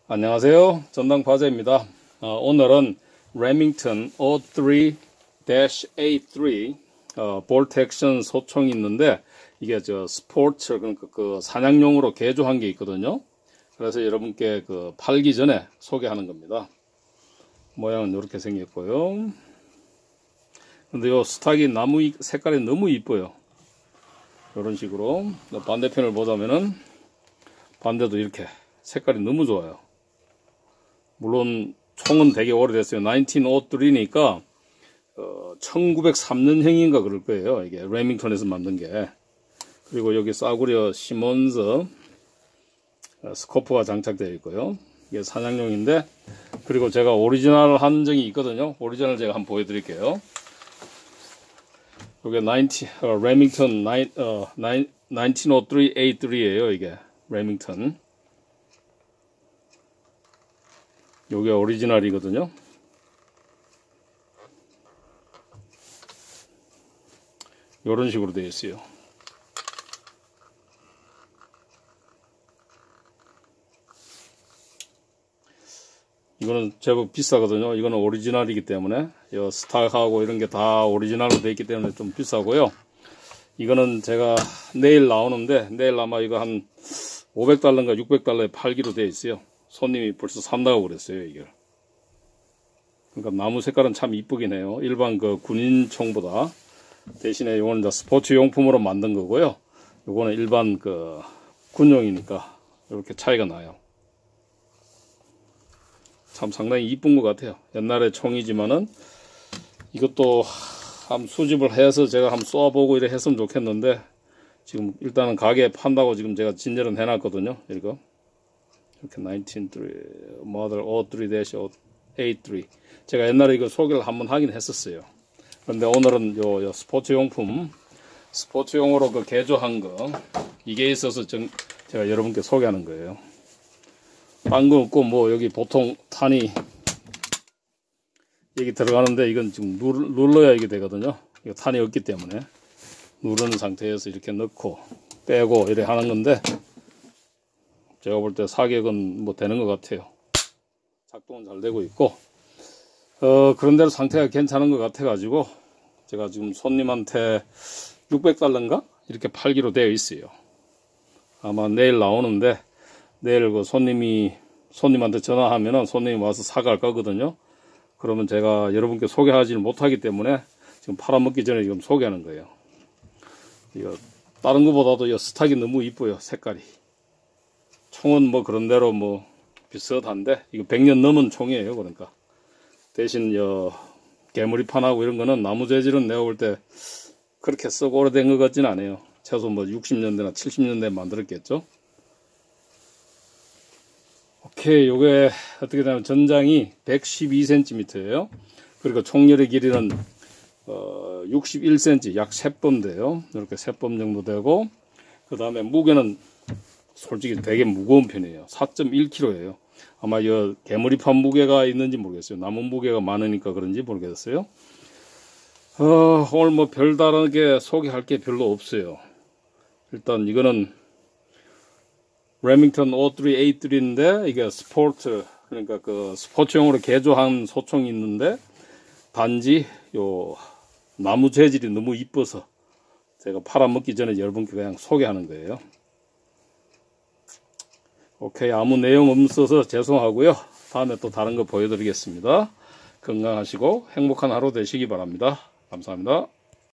안녕하세요. 전당파제입니다. 오늘은 레밍턴 O3-A3 볼트 액션 소총이 있는데 이게 스포츠 그러니까 그 사냥용으로 개조한 게 있거든요. 그래서 여러분께 팔기 전에 소개하는 겁니다. 모양은 이렇게 생겼고요. 근데 요 스탁이 나무 색깔이 너무 이뻐요. 이런 식으로 반대편을 보자면은 반대도 이렇게 색깔이 너무 좋아요. 물론 총은 되게 오래됐어요. 1903니까 1903년형인가 그럴 거예요. 이게 레밍턴에서 만든 게. 그리고 여기 싸구려 시몬즈 스코프가 장착되어 있고요. 이게 사냥용인데, 그리고 제가 오리지널 한 적이 있거든요. 오리지널 제가 한번 보여드릴게요. 이게 레밍턴 1903A3예요. 이게 레밍턴. 요게 오리지널이거든요. 요런 식으로 되어 있어요. 이거는 제법 비싸거든요. 이거는 오리지널이기 때문에 요 스탁하고 이런 게 다 오리지널로 되어 있기 때문에 좀 비싸고요. 이거는 제가 내일 나오는데 내일 아마 이거 한 500달러인가 600달러에 팔기로 되어 있어요. 손님이 벌써 산다고 그랬어요, 이걸. 그러니까 나무 색깔은 참 이쁘긴 해요. 일반 군인총보다. 대신에 이거는 이제 스포츠 용품으로 만든 거고요. 이거는 일반 군용이니까 이렇게 차이가 나요. 참 상당히 이쁜 것 같아요. 옛날에 총이지만은 이것도 한번 수집을 해서 제가 한번 쏘아보고 이래 했으면 좋겠는데, 지금 일단은 가게에 판다고 지금 제가 진열은 해놨거든요. 이거. 이렇게 1903 모델 O3-A3. 제가 옛날에 이거 소개를 한번 하긴 했었어요. 그런데 오늘은 요 스포츠용품, 스포츠용으로 개조한 거, 이게 있어서 제가 여러분께 소개하는 거예요. 딴 거 없고, 여기 보통 탄이 여기 들어가는데, 이건 지금 눌러야 이게 되거든요. 이거 탄이 없기 때문에 누르는 상태에서 이렇게 넣고 빼고 이래 하는 건데, 제가 볼 때 사격은 되는 것 같아요. 작동은 잘 되고 있고, 그런대로 상태가 괜찮은 것 같아가지고, 제가 지금 손님한테 600달러인가? 이렇게 팔기로 되어 있어요. 아마 내일 나오는데, 내일 손님한테 전화하면은 손님이 와서 사갈 거거든요. 그러면 제가 여러분께 소개하지는 못하기 때문에 지금 팔아먹기 전에 지금 소개하는 거예요. 이거, 다른 것보다도 이 스탁이 너무 이뻐요, 색깔이. 총은 그런대로 비슷한데, 이거 100년 넘은 총이에요. 그러니까 대신 개머리판하고 이런 거는 나무 재질은 내가 볼 때 그렇게 썩 오래된 것 같지는 않아요. 최소 60년대나 70년대에 만들었겠죠. 오케이. 요게 어떻게 되냐면 전장이 112cm예요. 그리고 총열의 길이는 61cm, 약 3뼘 돼요. 이렇게 3뼘 정도 되고, 그 다음에 무게는 솔직히 되게 무거운 편이에요. 4.1kg예요. 아마 개머리판 무게가 있는지 모르겠어요. 나무 무게가 많으니까 그런지 모르겠어요. 오늘 별다르게 소개할 게 별로 없어요. 일단 이거는 레밍턴 O3A3인데 이게 스포츠, 그러니까 스포츠용으로 개조한 소총이 있는데, 단지 나무 재질이 너무 이뻐서 제가 팔아먹기 전에 여러분께 그냥 소개하는 거예요. 오케이. 아무 내용 없어서 죄송하고요. 다음에 또 다른 거 보여드리겠습니다. 건강하시고 행복한 하루 되시기 바랍니다. 감사합니다.